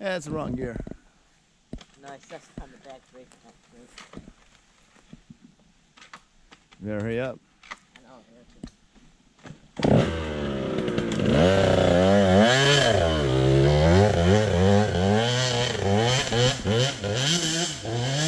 That's the wrong gear. Nice, that's on the back brake. You better hurry up. I know, here too.